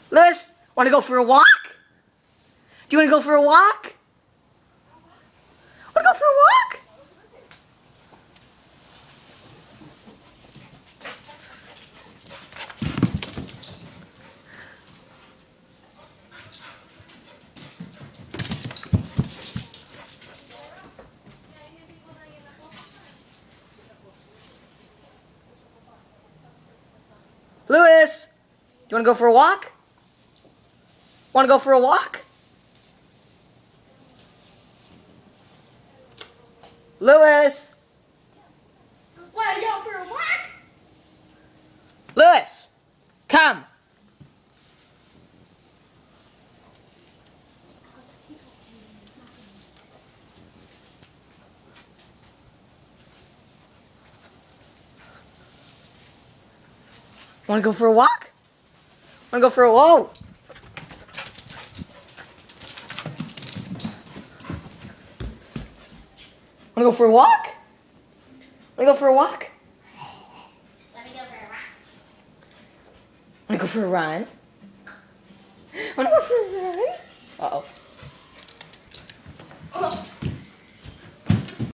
Lewis, want to go for a walk? Do you want to go for a walk? Want to go for a walk? Lewis, do you want to go for a walk? Want to go for a walk? Lewis! Want to go for a walk? Lewis! Come! Want to go for a walk? Want to go for a whoa? Want to go for a walk? Want to go for a walk? Let me go for a walk. Want to go for a run? Want to go for a run? Uh-oh.